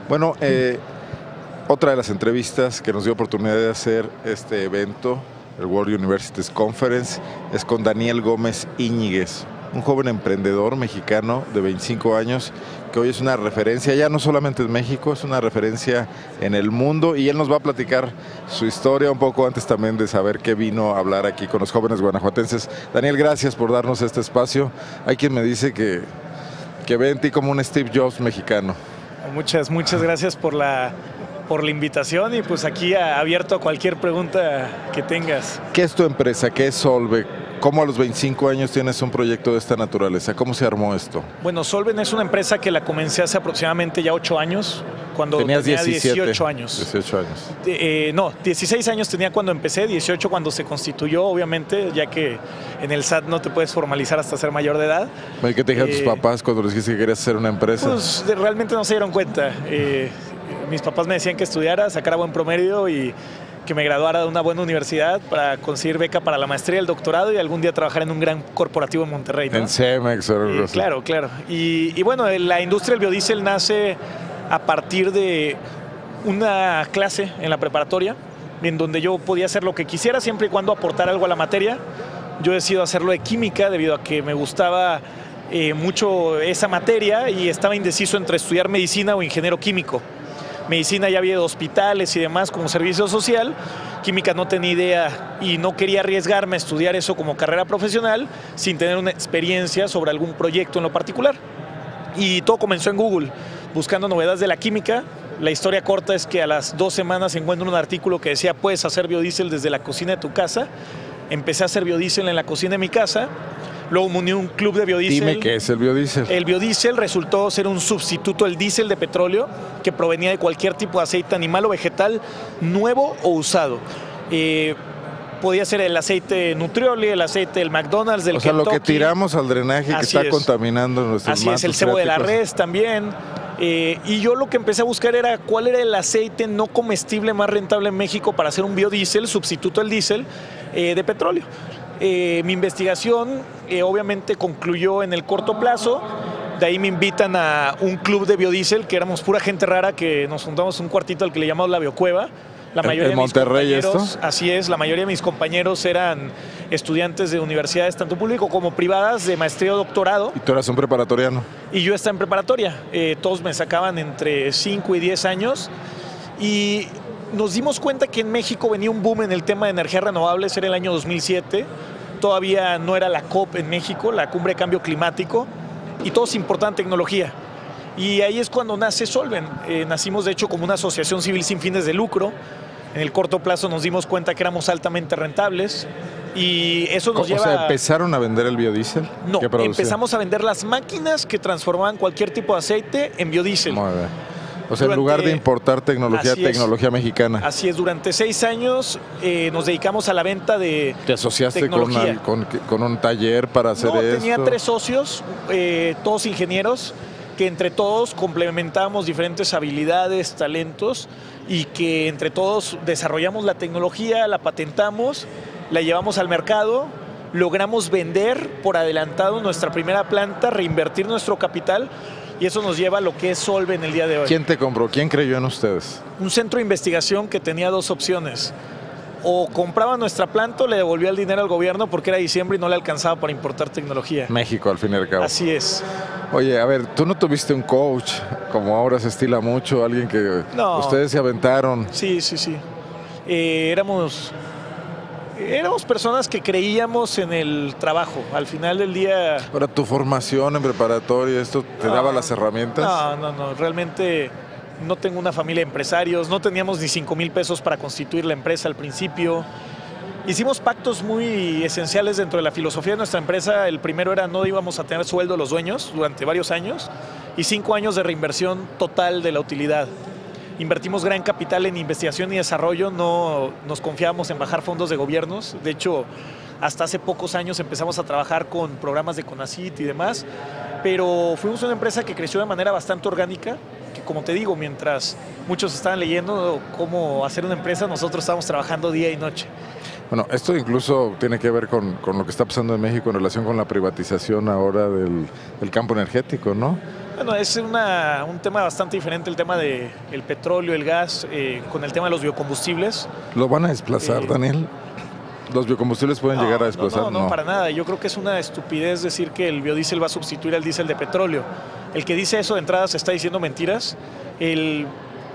Bueno, otra de las entrevistas que nos dio oportunidad de hacer este evento, el World Universities Conference, es con Daniel Gómez Íñiguez, un joven emprendedor mexicano de 25 años que hoy es una referencia, ya no solamente en México, es una referencia en el mundo, y él nos va a platicar su historia un poco antes también de saber qué vino a hablar aquí con los jóvenes guanajuatenses. Daniel, gracias por darnos este espacio. Hay quien me dice que ve en ti como un Steve Jobs mexicano. Muchas gracias por la invitación, y pues aquí abierto a cualquier pregunta que tengas. ¿Qué es tu empresa? ¿Qué es Solve? ¿Cómo a los 25 años tienes un proyecto de esta naturaleza? ¿Cómo se armó esto? Bueno, Solven es una empresa que la comencé hace aproximadamente ya 8 años, cuando tenía 18 años. 18 años. No, 16 años tenía cuando empecé, 18 cuando se constituyó, obviamente, ya que en el SAT no te puedes formalizar hasta ser mayor de edad. ¿Y qué te dijeron tus papás cuando les dijiste que querías hacer una empresa? Pues realmente no se dieron cuenta. Mis papás me decían que estudiara, sacara buen promedio y que me graduara de una buena universidad para conseguir beca para la maestría y el doctorado y algún día trabajar en un gran corporativo en Monterrey, ¿no? En Cemex o algo así. Claro. Y bueno, la industria del biodiesel nace a partir de una clase en la preparatoria en donde yo podía hacer lo que quisiera siempre y cuando aportar algo a la materia. Yo decido hacerlo de química debido a que me gustaba mucho esa materia y estaba indeciso entre estudiar medicina o ingeniero químico. Medicina ya había ido a hospitales y demás como servicio social. Química no tenía idea y no quería arriesgarme a estudiar eso como carrera profesional sin tener una experiencia sobre algún proyecto en lo particular. Y todo comenzó en Google, buscando novedades de la química. La historia corta es que a las 2 semanas encuentro un artículo que decía: puedes hacer biodiesel desde la cocina de tu casa. Empecé a hacer biodiesel en la cocina de mi casa. Luego me uní a un club de biodiesel. Dime qué es el biodiesel. El biodiesel resultó ser un sustituto al diésel de petróleo que provenía de cualquier tipo de aceite animal o vegetal, nuevo o usado. Podía ser el aceite Nutrioli, el aceite del McDonald's, del Kentucky. O sea, lo que tiramos al drenaje que está contaminando nuestros matos. Así es, el cebo de la res también. Y yo lo que empecé a buscar era cuál era el aceite no comestible más rentable en México para hacer un biodiesel, sustituto al diésel de petróleo. Mi investigación obviamente concluyó en el corto plazo. De ahí me invitan a un club de biodiesel, que éramos pura gente rara, que nos juntamos en un cuartito al que le llamamos la Biocueva. La mayoría ¿En Monterrey esto? Así es, la mayoría de mis compañeros eran estudiantes de universidades, tanto público como privadas, de maestría o doctorado. ¿Y tú eras un preparatoriano? Y yo estaba en preparatoria. Todos me sacaban entre 5 y 10 años. Y nos dimos cuenta que en México venía un boom en el tema de energías renovables. Era el año 2007. Todavía no era la COP en México, la Cumbre de Cambio Climático. Y todos importaban tecnología. Y ahí es cuando nace Solven. Nacimos, de hecho, como una asociación civil sin fines de lucro. En el corto plazo nos dimos cuenta que éramos altamente rentables y eso nos lleva... O sea, ¿empezaron a vender el biodiesel? No, empezamos a vender las máquinas que transformaban cualquier tipo de aceite en biodiesel. Muy bien. O sea, en lugar de importar tecnología mexicana. Así es, durante 6 años nos dedicamos a la venta de ¿Te asociaste con un taller para hacer esto? No, tenía 3 socios, todos ingenieros, que entre todos complementábamos diferentes habilidades, talentos, y que entre todos desarrollamos la tecnología, la patentamos, la llevamos al mercado, logramos vender por adelantado nuestra primera planta, reinvertir nuestro capital, y eso nos lleva a lo que es Solve en el día de hoy. ¿Quién te compró? ¿Quién creyó en ustedes? Un centro de investigación que tenía 2 opciones. O compraba nuestra planta o le devolvía el dinero al gobierno porque era diciembre y no le alcanzaba para importar tecnología. México, al fin y al cabo. Así es. Oye, a ver, tú no tuviste un coach, como ahora se estila mucho, alguien que ustedes se aventaron. Sí. Éramos personas que creíamos en el trabajo. Al final del día... Ahora, tu formación en preparatoria, ¿esto te daba las herramientas? No, realmente... No tengo una familia de empresarios, no teníamos ni 5,000 pesos para constituir la empresa al principio. Hicimos pactos muy esenciales dentro de la filosofía de nuestra empresa. El primero era: no íbamos a tener sueldo los dueños durante varios años, y 5 años de reinversión total de la utilidad. Invertimos gran capital en investigación y desarrollo, no nos confiábamos en bajar fondos de gobiernos. De hecho, hasta hace pocos años empezamos a trabajar con programas de CONACYT y demás, pero fuimos una empresa que creció de manera bastante orgánica. Como te digo, mientras muchos estaban leyendo cómo hacer una empresa, nosotros estábamos trabajando día y noche. Bueno, esto incluso tiene que ver con lo que está pasando en México en relación con la privatización ahora del campo energético, ¿no? Bueno, es un tema bastante diferente el tema del petróleo, el gas, con el tema de los biocombustibles. ¿Lo van a desplazar, Daniel? ¿Los biocombustibles pueden llegar a desplazar? No, para nada. Yo creo que es una estupidez decir que el biodiesel va a sustituir al diésel de petróleo. El que dice eso de entrada se está diciendo mentiras. El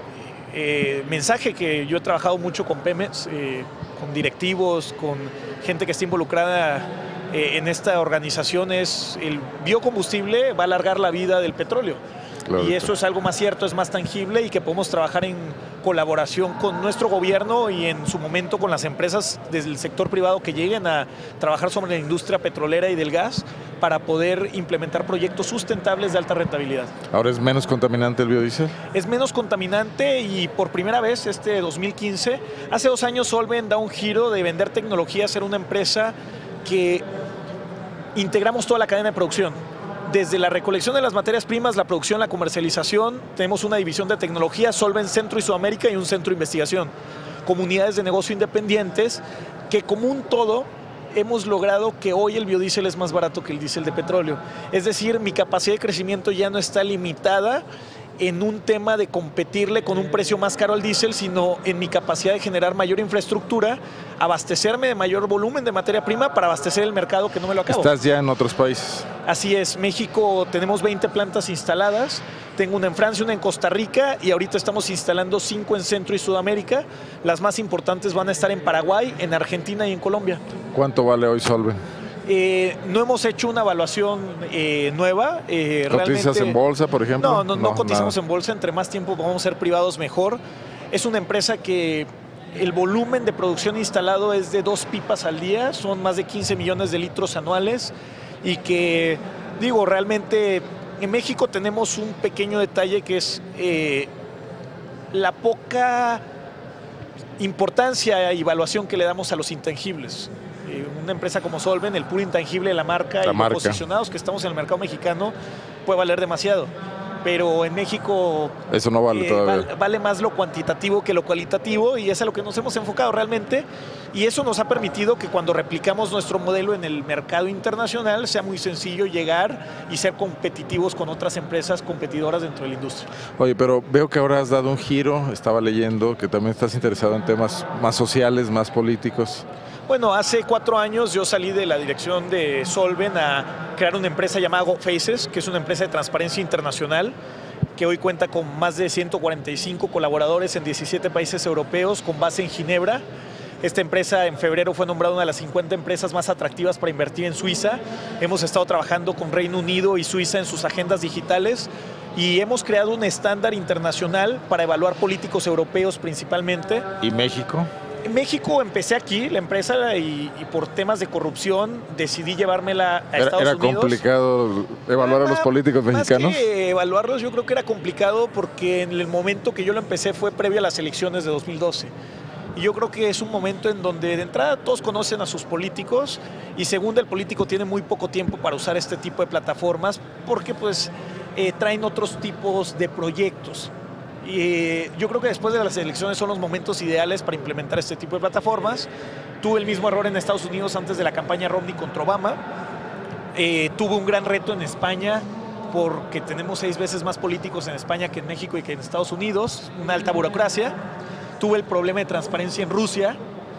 mensaje que yo he trabajado mucho con Pemex, con directivos, con gente que está involucrada en esta organización, es el biocombustible va a alargar la vida del petróleo. Claro, y eso es algo más cierto, es más tangible y que podemos trabajar en colaboración con nuestro gobierno y en su momento con las empresas del sector privado que lleguen a trabajar sobre la industria petrolera y del gas para poder implementar proyectos sustentables de alta rentabilidad. ¿Ahora es menos contaminante el biodiesel? Es menos contaminante y por primera vez este 2015, hace 2 años Solven da un giro de vender tecnología a ser una empresa que integramos toda la cadena de producción. Desde la recolección de las materias primas, la producción, la comercialización, tenemos una división de tecnología, Solven Centro y Sudamérica y un centro de investigación. Comunidades de negocio independientes que como un todo hemos logrado que hoy el biodiesel es más barato que el diésel de petróleo. Es decir, mi capacidad de crecimiento ya no está limitada en un tema de competirle con un precio más caro al diésel, sino en mi capacidad de generar mayor infraestructura, abastecerme de mayor volumen de materia prima para abastecer el mercado que no me lo acabo. ¿Estás ya en otros países? Así es, México tenemos 20 plantas instaladas, tengo una en Francia, una en Costa Rica y ahorita estamos instalando 5 en Centro y Sudamérica. Las más importantes van a estar en Paraguay, en Argentina y en Colombia. ¿Cuánto vale hoy Solven? No hemos hecho una evaluación nueva. ¿Cotizas en bolsa, por ejemplo? No cotizamos en bolsa. Entre más tiempo vamos a ser privados, mejor. Es una empresa que el volumen de producción instalado es de 2 pipas al día. Son más de 15 millones de litros anuales. Y que, digo, realmente en México tenemos un pequeño detalle que es la poca importancia y evaluación que le damos a los intangibles. Una empresa como Solven, el puro intangible, la marca y los posicionados que estamos en el mercado mexicano puede valer demasiado. Pero en México eso no vale todavía. Vale más lo cuantitativo que lo cualitativo y es a lo que nos hemos enfocado realmente. Y eso nos ha permitido que cuando replicamos nuestro modelo en el mercado internacional sea muy sencillo llegar y ser competitivos con otras empresas competidoras dentro de la industria. Oye, pero veo que ahora has dado un giro, estaba leyendo que también estás interesado en temas más sociales, más políticos. Bueno, hace 4 años yo salí de la dirección de Solven a crear una empresa llamada GoFaces, que es una empresa de transparencia internacional, que hoy cuenta con más de 145 colaboradores en 17 países europeos, con base en Ginebra. Esta empresa en febrero fue nombrada una de las 50 empresas más atractivas para invertir en Suiza. Hemos estado trabajando con Reino Unido y Suiza en sus agendas digitales y hemos creado un estándar internacional para evaluar políticos europeos principalmente. ¿Y México? En México empecé aquí, la empresa, y por temas de corrupción decidí llevármela a Estados Unidos. ¿Era complicado evaluar a los políticos mexicanos? Más que evaluarlos, yo creo que era complicado porque en el momento que yo lo empecé fue previo a las elecciones de 2012. Y yo creo que es un momento en donde de entrada todos conocen a sus políticos y segunda, el político tiene muy poco tiempo para usar este tipo de plataformas porque pues traen otros tipos de proyectos. Y yo creo que después de las elecciones son los momentos ideales para implementar este tipo de plataformas. Tuve el mismo error en Estados Unidos antes de la campaña Romney contra Obama. Tuve un gran reto en España porque tenemos 6 veces más políticos en España que en México y que en Estados Unidos, una alta burocracia. Tuve el problema de transparencia en Rusia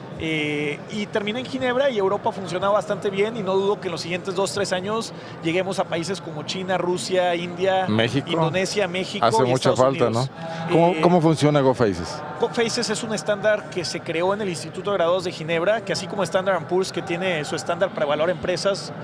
y terminé en Ginebra y Europa funcionaba bastante bien y no dudo que en los siguientes 2-3 años lleguemos a países como China, Rusia, India, México. Indonesia, México. Hace y mucha Estados falta, Unidos. ¿no? ¿Cómo funciona GoFaces? GoFaces es un estándar que se creó en el Instituto de Graduados de Ginebra, que así como Standard & Poor's, que tiene su estándar para evaluar empresas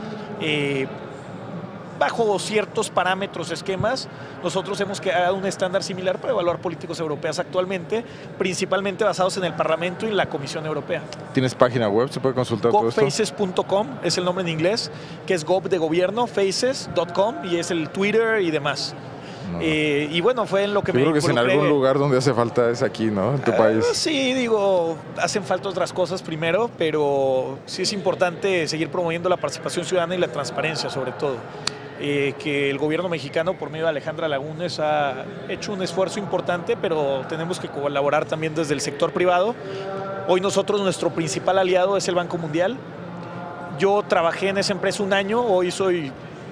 bajo ciertos parámetros, esquemas, nosotros hemos creado un estándar similar para evaluar políticos europeos actualmente, principalmente basados en el Parlamento y la Comisión Europea. ¿Tienes página web? ¿Se puede consultar todo esto? GovFaces.com es el nombre en inglés, que es gov de gobierno, faces.com y es el Twitter y demás. No. Y bueno, fue en lo que yo me creo que involucré. Si en algún lugar donde hace falta es aquí, ¿no? En tu país. Sí, digo, hacen falta otras cosas primero, pero sí es importante seguir promoviendo la participación ciudadana y la transparencia sobre todo. Que el gobierno mexicano por medio de Alejandra Lagunes ha hecho un esfuerzo importante, pero tenemos que colaborar también desde el sector privado. Hoy nosotros, nuestro principal aliado es el Banco Mundial. Yo trabajé en esa empresa 1 año, hoy soy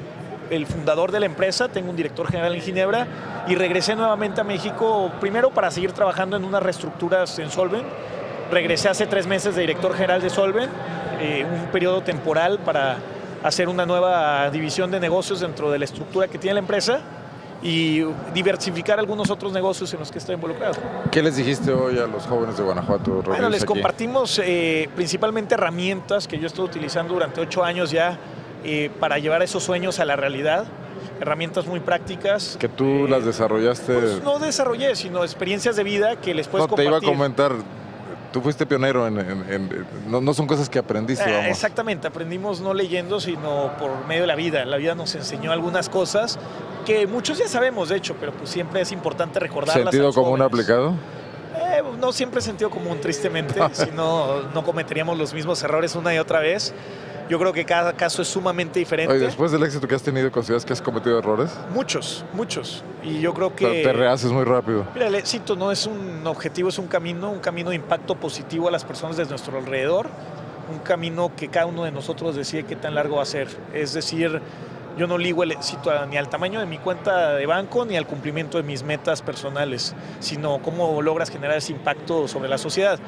el fundador de la empresa, tengo un director general en Ginebra y regresé nuevamente a México, primero para seguir trabajando en unas reestructuras en Solven. Regresé hace 3 meses de director general de Solven, un periodo temporal para hacer una nueva división de negocios dentro de la estructura que tiene la empresa y diversificar algunos otros negocios en los que estoy involucrado. ¿Qué les dijiste hoy a los jóvenes de Guanajuato? Bueno, les compartimos principalmente herramientas que yo estoy utilizando durante 8 años ya para llevar esos sueños a la realidad. Herramientas muy prácticas. ¿Que tú las desarrollaste? Pues no desarrollé, sino experiencias de vida que les puedes compartir. Te iba a comentar, tú fuiste pionero no son cosas que aprendiste, vamos. Exactamente, aprendimos no leyendo, sino por medio de la vida. La vida nos enseñó algunas cosas que muchos ya sabemos, de hecho, pero pues siempre es importante recordarlas. ¿Sentido común aplicado? No siempre sentido común, tristemente, si no cometeríamos los mismos errores una y otra vez. Yo creo que cada caso es sumamente diferente. Oye, después del éxito que has tenido, ¿consideras que has cometido errores? Muchos. Y yo creo que... Te rehaces muy rápido. Mira, el éxito no es un objetivo, es un camino de impacto positivo a las personas de nuestro alrededor. Un camino que cada uno de nosotros decide qué tan largo va a ser. Es decir, yo no ligo el éxito ni al tamaño de mi cuenta de banco ni al cumplimiento de mis metas personales, sino cómo logras generar ese impacto sobre la sociedad.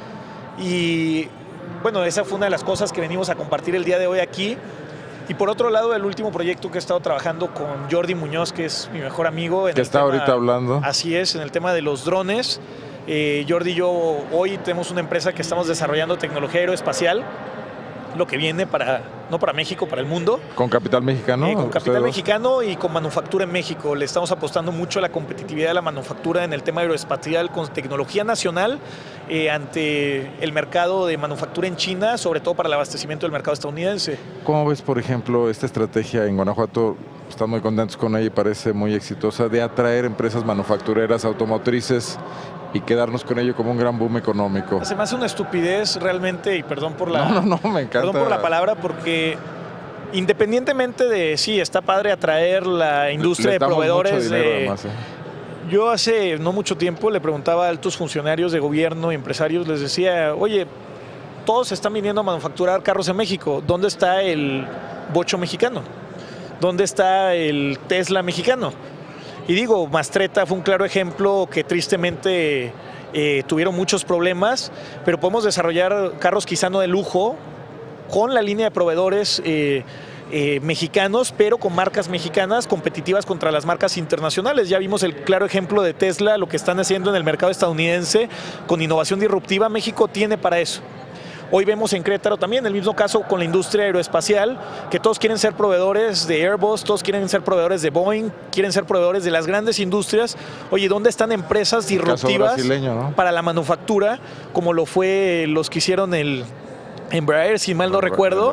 Y bueno, esa fue una de las cosas que venimos a compartir el día de hoy aquí. Y por otro lado, el último proyecto que he estado trabajando con Jordi Muñoz, que es mi mejor amigo. Que está ahorita hablando. Así es, en el tema de los drones. Jordi y yo hoy tenemos una empresa que estamos desarrollando tecnología aeroespacial, lo que viene no para México, para el mundo. ¿Con capital mexicano? Con capital mexicano y con manufactura en México. Le estamos apostando mucho a la competitividad de la manufactura en el tema aeroespacial con tecnología nacional ante el mercado de manufactura en China, sobre todo para el abastecimiento del mercado estadounidense. ¿Cómo ves, por ejemplo, esta estrategia en Guanajuato? Están muy contentos con ella y parece muy exitosa, de atraer empresas manufactureras, automotrices y quedarnos con ello como un gran boom económico. Se me hace una estupidez realmente, y perdón por la, me encanta. Perdón por la palabra, porque independientemente de sí, está padre atraer la industria de proveedores mucho dinero, además, Yo hace no mucho tiempo le preguntaba a altos funcionarios de gobierno y empresarios, les decía, oye, todos están viniendo a manufacturar carros en México, ¿dónde está el bocho mexicano? ¿Dónde está el Tesla mexicano? Y digo, Mastretta fue un claro ejemplo que tristemente tuvieron muchos problemas, pero podemos desarrollar carros quizá no de lujo, con la línea de proveedores mexicanos, pero con marcas mexicanas competitivas contra las marcas internacionales. Ya vimos el claro ejemplo de Tesla, lo que están haciendo en el mercado estadounidense con innovación disruptiva. México tiene para eso. Hoy vemos en Querétaro también el mismo caso con la industria aeroespacial, que todos quieren ser proveedores de Airbus, todos quieren ser proveedores de Boeing, quieren ser proveedores de las grandes industrias. Oye, ¿dónde están empresas disruptivas para la manufactura, como lo fue los que hicieron el Embraer, si mal no recuerdo?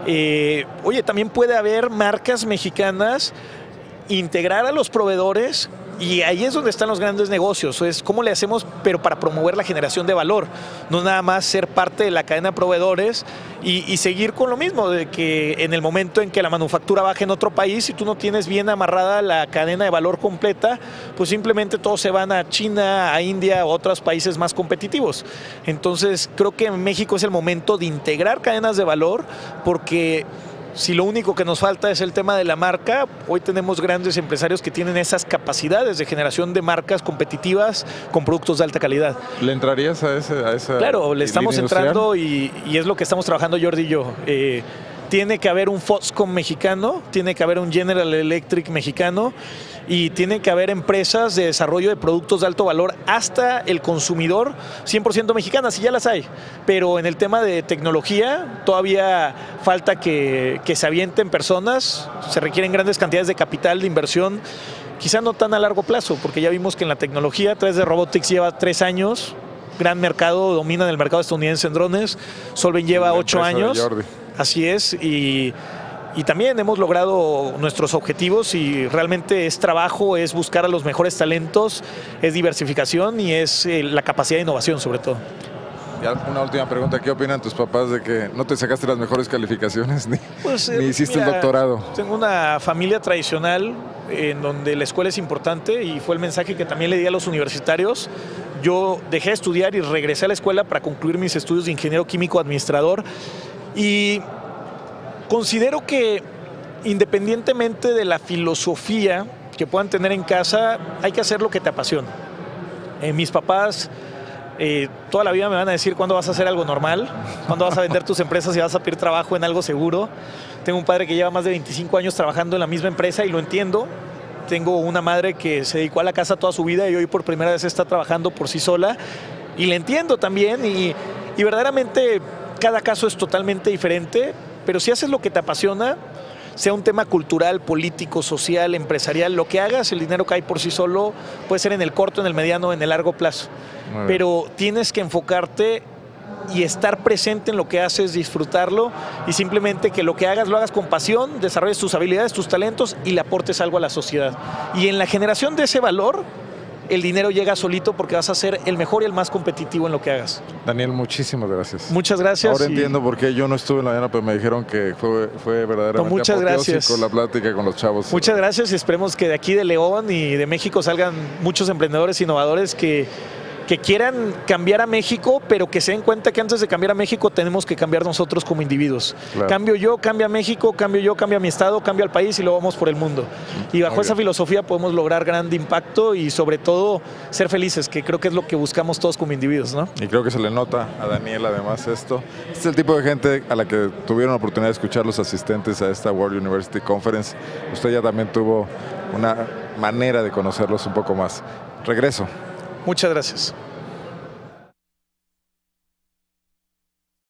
Oye, también puede haber marcas mexicanas, integrar a los proveedores, y ahí es donde están los grandes negocios. Es cómo le hacemos, pero para promover la generación de valor, no nada más ser parte de la cadena de proveedores y seguir con lo mismo, de que en el momento en que la manufactura baje en otro país, si tú no tienes bien amarrada la cadena de valor completa, pues simplemente todos se van a China, a India, a otros países más competitivos. Entonces creo que en México es el momento de integrar cadenas de valor, porque si lo único que nos falta es el tema de la marca, hoy tenemos grandes empresarios que tienen esas capacidades de generación de marcas competitivas con productos de alta calidad. ¿Le entrarías a esa? Claro, le estamos entrando y es lo que estamos trabajando Jordi y yo. Tiene que haber un Foxconn mexicano, tiene que haber un General Electric mexicano y tiene que haber empresas de desarrollo de productos de alto valor hasta el consumidor 100% mexicanas, y ya las hay. Pero en el tema de tecnología todavía falta que se avienten personas, se requieren grandes cantidades de capital de inversión, quizá no tan a largo plazo, porque ya vimos que en la tecnología 3D Robotics lleva 3 años, gran mercado, dominan el mercado estadounidense en drones, Solven lleva 8 años. Así es, y también hemos logrado nuestros objetivos, y realmente es trabajo, es buscar a los mejores talentos, es diversificación y es la capacidad de innovación sobre todo. Ya una última pregunta, ¿qué opinan tus papás de que no te sacaste las mejores calificaciones ni hiciste el doctorado? Tengo una familia tradicional en donde la escuela es importante, y fue el mensaje que también le di a los universitarios. Yo dejé de estudiar y regresé a la escuela para concluir mis estudios de ingeniero químico administrador. Y considero que independientemente de la filosofía que puedan tener en casa, hay que hacer lo que te apasiona. Mis papás toda la vida me van a decir cuándo vas a hacer algo normal, cuándo vas a vender tus empresas y vas a pedir trabajo en algo seguro. Tengo un padre que lleva más de 25 años trabajando en la misma empresa y lo entiendo. Tengo una madre que se dedicó a la casa toda su vida y hoy por primera vez está trabajando por sí sola y le entiendo también y verdaderamente cada caso es totalmente diferente, pero si haces lo que te apasiona, sea un tema cultural, político, social, empresarial, lo que hagas, el dinero cae por sí solo, puede ser en el corto, en el mediano, en el largo plazo. Pero tienes que enfocarte y estar presente en lo que haces, disfrutarlo y simplemente que lo que hagas lo hagas con pasión, desarrolles tus habilidades, tus talentos y le aportes algo a la sociedad. Y en la generación de ese valor, el dinero llega solito porque vas a ser el mejor y el más competitivo en lo que hagas. Daniel, muchísimas gracias. Muchas gracias. Ahora entiendo por qué yo no estuve en la mañana, pero me dijeron que fue verdaderamente apoteósico la plática con los chavos. Muchas gracias y esperemos que de aquí de León y de México salgan muchos emprendedores innovadores que quieran cambiar a México, pero que se den cuenta que antes de cambiar a México tenemos que cambiar nosotros como individuos. Claro. Cambio yo, cambia México, cambio yo, cambia mi estado, cambio al país y luego vamos por el mundo. Y bajo esa filosofía podemos lograr gran impacto y sobre todo ser felices, que creo que es lo que buscamos todos como individuos, ¿no? Y creo que se le nota a Daniel además esto. Este es el tipo de gente a la que tuvieron la oportunidad de escuchar los asistentes a esta World University Conference. Usted ya también tuvo una manera de conocerlos un poco más. Regreso. Muchas gracias.